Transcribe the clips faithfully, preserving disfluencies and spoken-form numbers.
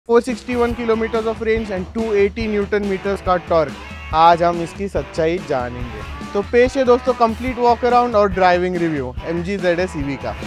Four sixty one kilometres of range and two eighty newton metres का torque. आज हम इसकी सच्चाई जानेंगे। तो पेश है दोस्तों कंप्लीट वॉक अराउंड और driving review M G Z S E V का।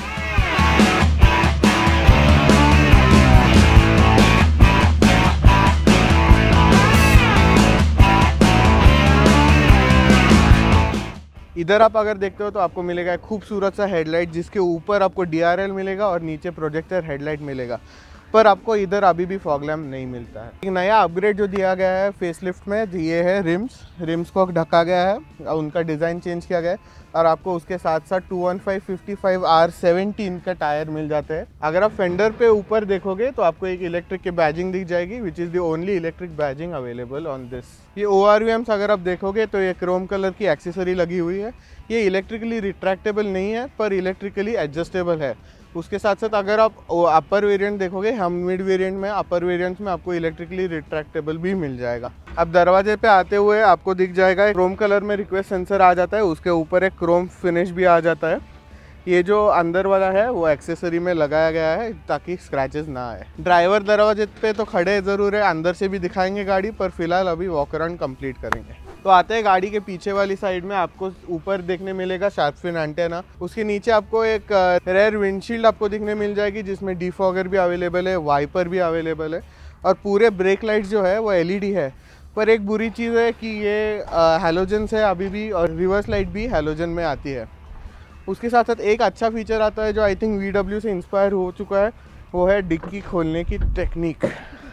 इधर आप अगर देखते हो तो आपको मिलेगा एक खूबसूरत सा हेडलाइट, जिसके ऊपर आपको डी आर एल मिलेगा और नीचे प्रोजेक्टर हेडलाइट मिलेगा। पर आपको इधर अभी भी फॉग लैम्प नहीं मिलता है। एक नया अपग्रेड जो दिया गया है फेसलिफ्ट में, ये है रिम्स। रिम्स को ढका गया है, उनका डिज़ाइन चेंज किया गया है और आपको उसके साथ साथ two one five fifty five R seventeen का टायर मिल जाते हैं। अगर आप फेंडर पे ऊपर देखोगे तो आपको एक इलेक्ट्रिक की बैजिंग दिख जाएगी, which is the only electric badging available on this. ये ओ आर वी एम्स अगर आप देखोगे तो ये क्रोम कलर की एक्सेसरी लगी हुई है। ये इलेक्ट्रिकली रिट्रैक्टेबल नहीं है पर इलेक्ट्रिकली एडजस्टेबल है। उसके साथ साथ अगर आप अपर वेरिएंट देखोगे, हम मिड वेरिएंट में अपर वेरिएंट्स में आपको इलेक्ट्रिकली रिट्रैक्टेबल भी मिल जाएगा। अब दरवाजे पे आते हुए आपको दिख जाएगा क्रोम कलर में रिक्वेस्ट सेंसर आ जाता है, उसके ऊपर एक क्रोम फिनिश भी आ जाता है। ये जो अंदर वाला है वो एक्सेसरी में लगाया गया है ताकि स्क्रैचेस ना आए। ड्राइवर दरवाजे पे तो खड़े ज़रूर है, अंदर से भी दिखाएंगे गाड़ी, पर फिलहाल अभी वॉक अराउंड कंप्लीट करेंगे। तो आते हैं गाड़ी के पीछे वाली साइड में, आपको ऊपर देखने मिलेगा शार्क फिन एंटेना। उसके नीचे आपको एक रेयर विंडशील्ड आपको दिखने मिल जाएगी, जिसमें डिफॉगर भी अवेलेबल है, वाइपर भी अवेलेबल है और पूरे ब्रेक लाइट जो है वो एल ई डी है। पर एक बुरी चीज़ है कि ये हैलोजन्स है अभी भी, और रिवर्स लाइट भी हैलोजन में आती है। उसके साथ साथ एक अच्छा फीचर आता है जो आई थिंक वी डब्ल्यू से इंस्पायर हो चुका है, वो है डिक्की खोलने की टेक्निक।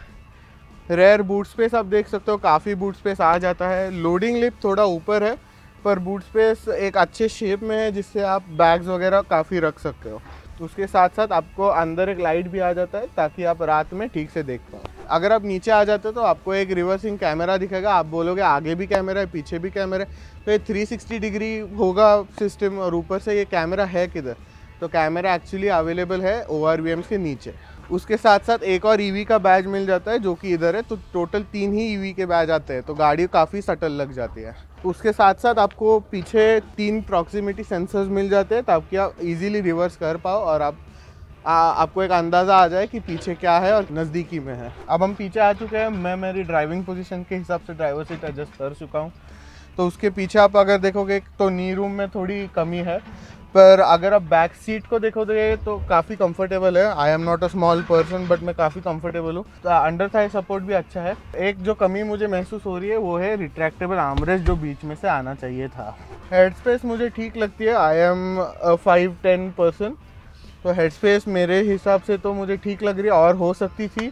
रेयर बूट स्पेस आप देख सकते हो, काफ़ी बूट स्पेस आ जाता है। लोडिंग लिप थोड़ा ऊपर है पर बूट स्पेस एक अच्छे शेप में है, जिससे आप बैग्स वगैरह काफ़ी रख सकते हो। उसके साथ साथ आपको अंदर एक लाइट भी आ जाता है ताकि आप रात में ठीक से देख पाओ। अगर आप नीचे आ जाते हो तो आपको एक रिवर्सिंग कैमरा दिखेगा। आप बोलोगे आगे भी कैमरा है पीछे भी कैमरा है, तो ये थ्री सिक्सटी डिग्री होगा सिस्टम। और ऊपर से ये कैमरा है किधर, तो कैमरा एक्चुअली अवेलेबल है ओ आर वी एम्स के नीचे। उसके साथ साथ एक और ईवी का बैज मिल जाता है जो कि इधर है, तो टोटल तीन ही ईवी के बैज आते हैं, तो गाड़ी काफ़ी सटल लग जाती है। उसके साथ साथ आपको पीछे तीन प्रॉक्सिमिटी सेंसर्स मिल जाते हैं ताकि आप इजीली रिवर्स कर पाओ और आप आ, आपको एक अंदाज़ा आ जाए कि पीछे क्या है और नज़दीकी में है। अब हम पीछे आ चुके हैं, मैं मेरी ड्राइविंग पोजीशन के हिसाब से ड्राइवर सीट एडजस्ट कर चुका हूँ। तो उसके पीछे आप अगर देखोगे तो नी रूम में थोड़ी कमी है, पर अगर आप बैक सीट को देखोगे तो काफ़ी कंफर्टेबल है। I am not a small person but मैं काफ़ी कंफर्टेबल हूँ। तो अंडर थाई सपोर्ट भी अच्छा है। एक जो कमी मुझे महसूस हो रही है वो है रिट्रैक्टेबल आर्मरेस्ट जो बीच में से आना चाहिए था। हेड स्पेस मुझे ठीक लगती है, I am five ten person, तो हेड स्पेस मेरे हिसाब से तो मुझे ठीक लग रही है, और हो सकती थी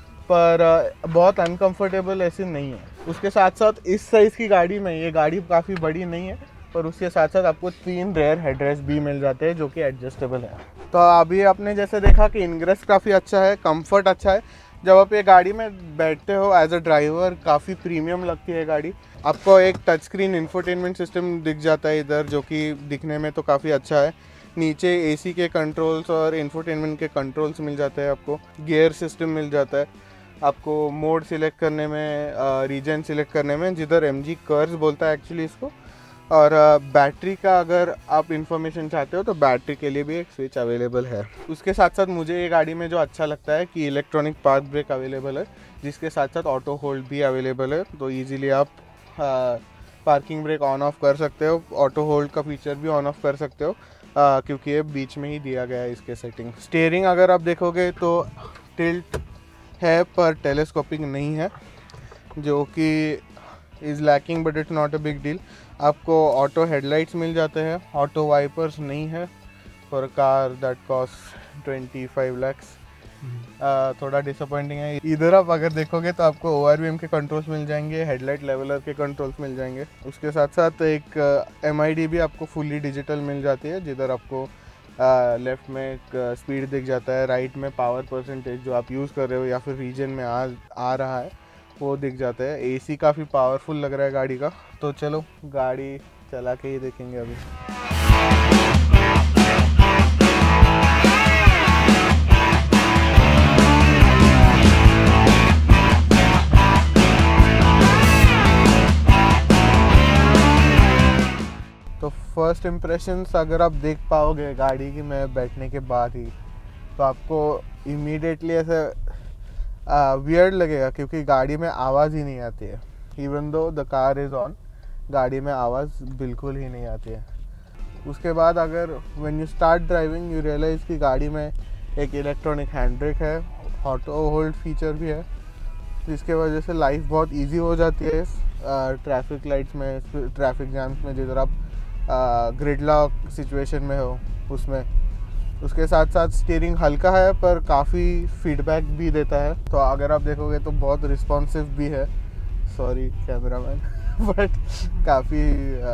पर बहुत अनकंफर्टेबल ऐसे नहीं है। उसके साथ साथ इस साइज़ की गाड़ी में, ये गाड़ी काफ़ी बड़ी नहीं है, पर उसके साथ साथ आपको तीन रेयर हेडरेस्ट भी मिल जाते हैं जो कि एडजस्टेबल है। तो अभी आपने जैसे देखा कि इनग्रेस काफ़ी अच्छा है, कंफर्ट अच्छा है। जब आप ये गाड़ी में बैठते हो एज अ ड्राइवर काफ़ी प्रीमियम लगती है गाड़ी। आपको एक टच स्क्रीन इंफोटेनमेंट सिस्टम दिख जाता है इधर, जो कि दिखने में तो काफ़ी अच्छा है। नीचे एसी के कंट्रोल्स और इंफोटेनमेंट के कंट्रोल्स मिल जाते हैं। आपको गियर सिस्टम मिल जाता है, आपको मोड सिलेक्ट करने में, रीजन सिलेक्ट करने में, जिधर एम जी कर्व्स बोलता है एक्चुअली इसको। और बैटरी का अगर आप इन्फॉर्मेशन चाहते हो तो बैटरी के लिए भी एक स्विच अवेलेबल है। उसके साथ साथ मुझे ये गाड़ी में जो अच्छा लगता है कि इलेक्ट्रॉनिक पार्क ब्रेक अवेलेबल है, जिसके साथ साथ ऑटो होल्ड भी अवेलेबल है। तो इजीली आप पार्किंग ब्रेक ऑन ऑफ कर सकते हो, ऑटो होल्ड का फीचर भी ऑन ऑफ कर सकते हो, आ, क्योंकि ये बीच में ही दिया गया है इसके सेटिंग। स्टीयरिंग अगर आप देखोगे तो टिल्ट है पर टेलीस्कोपिक नहीं है, जो कि is lacking but it's not a big deal. आपको ऑटो हेडलाइट्स मिल जाते हैं, ऑटो वाइपर्स नहीं है for car that cost twenty five lakhs. थोड़ा डिसअपॉइंटिंग है। इधर आप अगर देखोगे तो आपको ओ आर वी एम के कंट्रोल्स मिल जाएंगे, हेडलाइट लेवलर के कंट्रोल्स मिल जाएंगे। उसके साथ साथ एक एम आई डी भी आपको फुली डिजिटल मिल जाती है, जिधर आपको लेफ़्ट में एक स्पीड दिख जाता है, राइट में पावर परसेंटेज जो आप यूज़ कर रहे हो या फिर रीजन में आ आ रहा है वो दिख जाता है। एसी काफ़ी पावरफुल लग रहा है गाड़ी का। तो चलो गाड़ी चला के ही देखेंगे अभी। तो फर्स्ट इम्प्रेशंस अगर आप देख पाओगे गाड़ी की मैं बैठने के बाद ही, तो आपको इमीडिएटली ऐसे वियर्ड लगेगा क्योंकि गाड़ी में आवाज़ ही नहीं आती है। Even though the car is on, गाड़ी में आवाज़ बिल्कुल ही नहीं आती है। उसके बाद अगर when you start driving you realise कि गाड़ी में एक इलेक्ट्रॉनिक हैंड ब्रेक है, ऑटो होल्ड फीचर भी है, जिसके वजह से लाइफ बहुत इजी हो जाती है ट्रैफिक लाइट्स में, ट्रैफिक जैम्स में, जिधर आप ग्रिड लॉक सिचुएशन में हो उसमें। उसके साथ साथ स्टीयरिंग हल्का है पर काफ़ी फीडबैक भी देता है, तो अगर आप देखोगे तो बहुत रिस्पॉन्सिव भी है, सॉरी कैमरामैन बट काफ़ी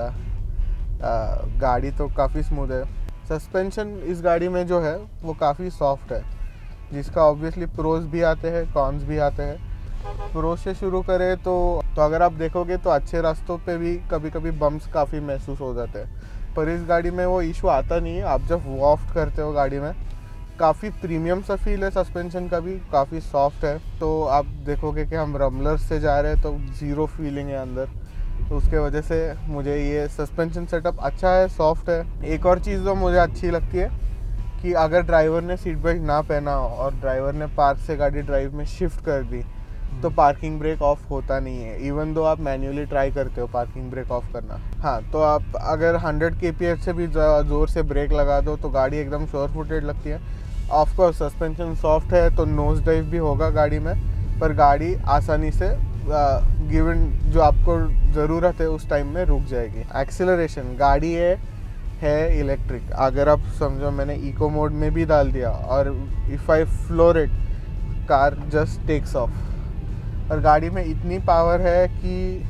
गाड़ी तो काफ़ी स्मूथ है। सस्पेंशन इस गाड़ी में जो है वो काफ़ी सॉफ्ट है, जिसका ऑब्वियसली प्रोज भी आते हैं, कॉन्स भी आते हैं। प्रो से शुरू करें तो तो अगर आप देखोगे तो अच्छे रास्तों पे भी कभी कभी बम्प्स काफ़ी महसूस हो जाते हैं, पर इस गाड़ी में वो इशू आता नहीं है। आप जब वॉफ्ट करते हो गाड़ी में काफ़ी प्रीमियम सा फील है, सस्पेंशन का भी काफ़ी सॉफ्ट है। तो आप देखोगे कि हम रमलर्स से जा रहे हैं तो ज़ीरो फीलिंग है अंदर, तो उसके वजह से मुझे ये सस्पेंशन सेटअप अच्छा है, सॉफ्ट है। एक और चीज़ जो मुझे अच्छी लगती है कि अगर ड्राइवर ने सीट बेल्ट ना पहना हो और ड्राइवर ने पार्क से गाड़ी ड्राइव में शिफ्ट कर दी तो पार्किंग ब्रेक ऑफ होता नहीं है, इवन दो आप मैन्युअली ट्राई करते हो पार्किंग ब्रेक ऑफ करना। हाँ, तो आप अगर हंड्रेड के पी एच से भी ज़ोर से ब्रेक लगा दो तो गाड़ी एकदम श्योर फुटेड लगती है। ऑफकोर्स सस्पेंशन सॉफ्ट है तो नोज ड्राइव भी होगा गाड़ी में, पर गाड़ी आसानी से गिवन जो आपको ज़रूरत है उस टाइम में रुक जाएगी। एक्सीलरेशन, गाड़ी है है इलेक्ट्रिक, अगर आप समझो मैंने इको मोड में भी डाल दिया और if I floor it car just takes off. और गाड़ी में इतनी पावर है कि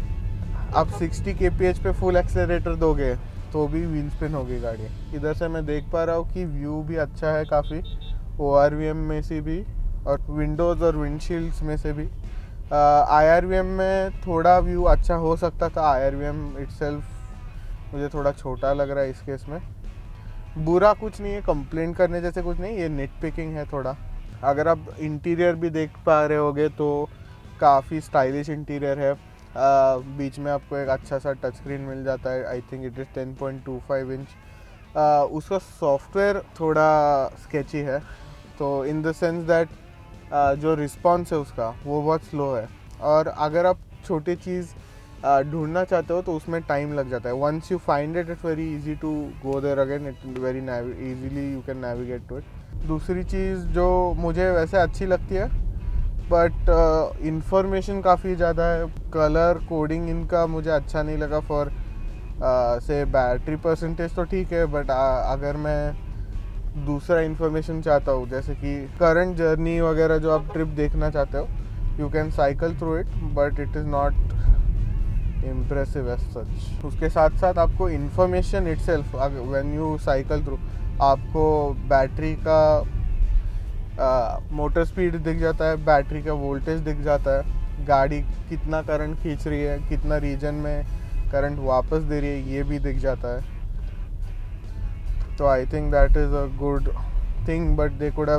आप सिक्सटी के पी एच पे फुल एक्सेलरेटर दोगे तो भी व्हील स्पिन होगी गाड़ी। इधर से मैं देख पा रहा हूँ कि व्यू भी अच्छा है काफ़ी, ओ आर वी एम में से भी और विंडोज़ और विंडशील्ड्स में से भी। आई आर वी एम में थोड़ा व्यू अच्छा हो सकता था, I R V M itself मुझे थोड़ा छोटा लग रहा है इस केस में। बुरा कुछ नहीं है, कंप्लेन करने जैसे कुछ नहीं, ये नेट पिकिंग है थोड़ा। अगर आप इंटीरियर भी देख पा रहे होगे तो काफ़ी स्टाइलिश इंटीरियर है। आ, बीच में आपको एक अच्छा सा टच स्क्रीन मिल जाता है, I think it is ten point two five inch. उसका सॉफ्टवेयर थोड़ा स्केची है, तो इन द सेंस दैट जो रिस्पॉन्स है उसका वो बहुत स्लो है, और अगर आप छोटी चीज़ ढूंढना चाहते हो तो उसमें टाइम लग जाता है। Once you find it it's very easy to go there again, it very easily you can navigate to it. दूसरी चीज़ जो मुझे वैसे अच्छी लगती है बट इंफॉर्मेशन काफ़ी ज़्यादा है। कलर कोडिंग इनका मुझे अच्छा नहीं लगा। फॉर से बैटरी परसेंटेज तो ठीक है, बट uh, अगर मैं दूसरा इंफॉर्मेशन चाहता हूँ जैसे कि करंट जर्नी वगैरह जो आप ट्रिप देखना चाहते हो, you can cycle through it but it is not impressive as such. उसके साथ साथ आपको information itself when you cycle through आपको बैटरी का मोटर स्पीड दिख जाता है, बैटरी का वोल्टेज दिख जाता है, गाड़ी कितना करंट खींच रही है, कितना रीजन में करंट वापस दे रही है, ये भी दिख जाता है। तो I think that is a good thing, but they could have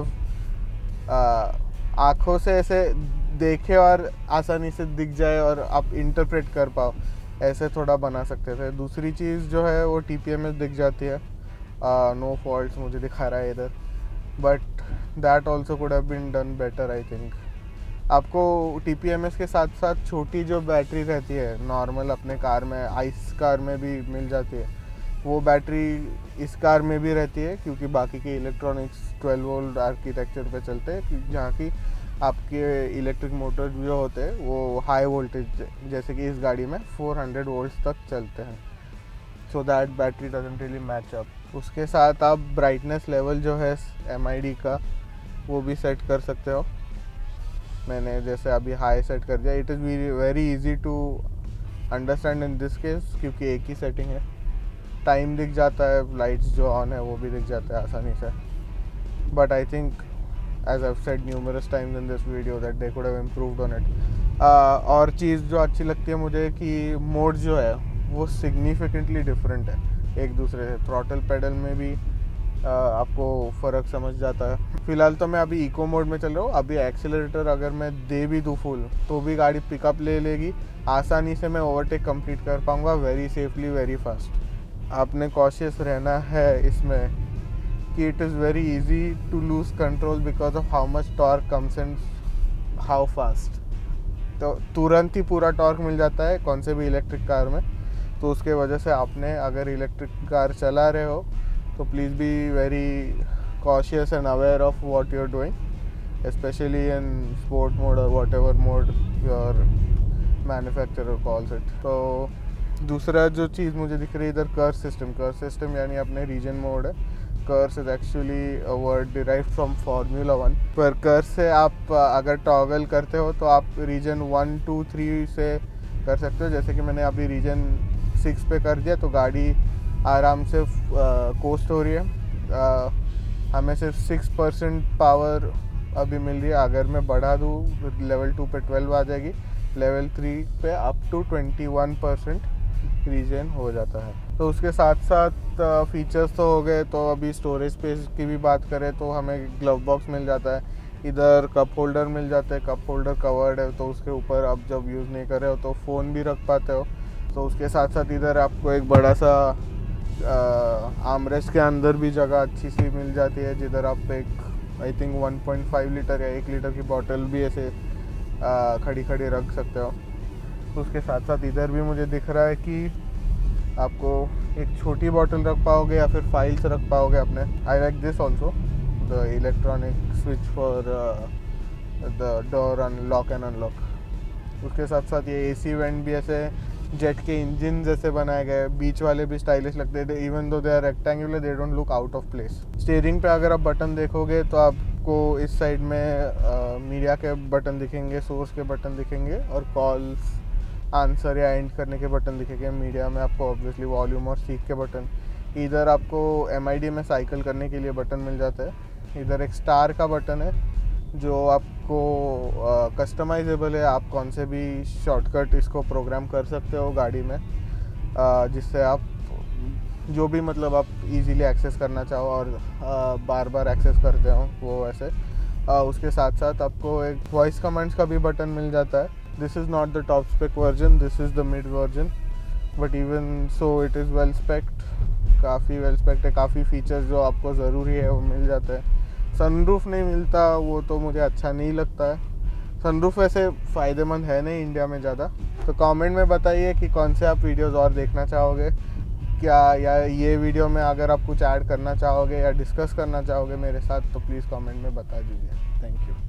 आँखों से ऐसे देखे और आसानी से दिख जाए और आप इंटरप्रेट कर पाओ, ऐसे थोड़ा बना सकते थे। दूसरी चीज़ जो है वो टी पी एम एस दिख जाती है, नो uh, फॉल्ट्स मुझे दिखा रहा है इधर, but that also could have been done better I think. आपको टी पी एम एस के साथ साथ छोटी जो बैटरी रहती है नॉर्मल अपने कार में, आइस कार में भी मिल जाती है, वो बैटरी इस कार में भी रहती है, क्योंकि बाकी के इलेक्ट्रॉनिक्स ट्वेल्व वोल्ट आर्किटेक्चर पे चलते हैं, जहाँ की आपके इलेक्ट्रिक मोटर जो होते हैं वो हाई वोल्टेज, जैसे कि इस गाड़ी में फोर हंड्रेड वोल्ट्स तक चलते हैं, so that battery doesn't really match up. उसके साथ आप ब्राइटनेस लेवल जो है एम आई डी का वो भी सेट कर सकते हो। मैंने जैसे अभी हाई सेट कर दिया। It is very easy to understand in this case, क्योंकि एक ही सेटिंग है, टाइम दिख जाता है, लाइट्स जो ऑन है वो भी दिख जाता है आसानी से। But I think as I have said numerous times in this video that they could have improved on it. और चीज़ जो अच्छी लगती है मुझे कि मोड जो है वो सिग्निफिकेंटली डिफरेंट है एक दूसरे से। थ्रॉटल पेडल में भी आ, आपको फ़र्क समझ जाता है। फ़िलहाल तो मैं अभी इको मोड में चल रहा हूँ। अभी एक्सेलरेटर अगर मैं दे भी दूँ फुल तो भी गाड़ी पिकअप ले लेगी, आसानी से मैं ओवरटेक कंप्लीट कर पाऊँगा वेरी सेफली, वेरी फास्ट। आपने कॉशियस रहना है इसमें कि it is very easy to lose control because of how much torque comes in how fast, तो तुरंत ही पूरा टॉर्क मिल जाता है कौन से भी इलेक्ट्रिक कार में। तो उसके वजह से आपने अगर इलेक्ट्रिक कार चला रहे हो तो please be very cautious and aware of what you are doing, specially in sport mode और whatever mode your manufacturer calls it. तो दूसरा जो चीज़ मुझे दिख रही है इधर, कर्व सिस्टम। कर्व सिस्टम यानी अपने रीजन मोड है। KERS is actually a word derived from formula one. पर कर्व से आप अगर टॉगल करते हो तो आप रीजन वन टू थ्री से कर सकते हो। जैसे कि मैंने अभी रीजन सिक्स पे कर दिया तो गाड़ी आराम से कोस्ट हो रही है। आ, हमें सिर्फ सिक्स परसेंट पावर अभी मिल रही है। अगर मैं बढ़ा दूँ लेवल टू पे ट्वेल्व आ जाएगी, लेवल थ्री पे up to twenty one percent regen हो जाता है। तो उसके साथ साथ फीचर्स तो हो गए। तो अभी स्टोरेज स्पेस की भी बात करें तो हमें ग्लव बॉक्स मिल जाता है, इधर कप होल्डर मिल जाता है। कप होल्डर कवर्ड है तो उसके ऊपर आप जब यूज़ नहीं कर रहे हो तो फ़ोन भी रख पाते हो। तो उसके साथ साथ इधर आपको एक बड़ा सा आर्मरेस्ट के अंदर भी जगह अच्छी सी मिल जाती है, जिधर आप एक I think one point five litre या एक लीटर की बॉटल भी ऐसे आ, खड़ी खड़ी रख सकते हो। तो उसके साथ साथ इधर भी मुझे दिख रहा है कि आपको एक छोटी बॉटल रख पाओगे या फिर फाइल्स रख पाओगे अपने। I like this also, the electronic switch for the door unlock and unlock. उसके साथ साथ ये एसी वेंट भी ऐसे जेट के इंजन जैसे बनाए गए। बीच वाले भी स्टाइलिश लगते हैं, even though they are rectangular, they don't look out of place. Steering पे अगर आप बटन देखोगे तो आपको इस साइड में मीडिया के बटन दिखेंगे, सोर्स के बटन दिखेंगे और कॉल्स आंसर या एंड करने के बटन दिखेंगे। मीडिया में आपको ऑब्वियसली वॉल्यूम और सीख के बटन। इधर आपको एम आई डी में साइकिल करने के लिए बटन मिल जाता है। इधर एक स्टार का बटन है जो आपको कस्टमाइजेबल है। आप कौन से भी शॉर्टकट इसको प्रोग्राम कर सकते हो गाड़ी में, uh, जिससे आप जो भी मतलब आप इजीली एक्सेस करना चाहो और uh, बार बार एक्सेस करते हो वो ऐसे। uh, उसके साथ साथ आपको एक वॉइस कमांड्स का भी बटन मिल जाता है। This is not the top spec version, this is the mid version, but even so it is well specced, काफ़ी वेल स्पेक्ड है। काफ़ी फीचर्स जो आपको ज़रूरी है वो मिल जाते हैं। सनरूफ नहीं मिलता वो तो मुझे अच्छा नहीं लगता है। सनरूफ वैसे फ़ायदेमंद है नहीं इंडिया में ज़्यादा। तो कमेंट में बताइए कि कौन से आप वीडियोस और देखना चाहोगे क्या, या ये वीडियो में अगर आप कुछ ऐड करना चाहोगे या डिस्कस करना चाहोगे मेरे साथ तो प्लीज़ कमेंट में बता दीजिए। Thank you.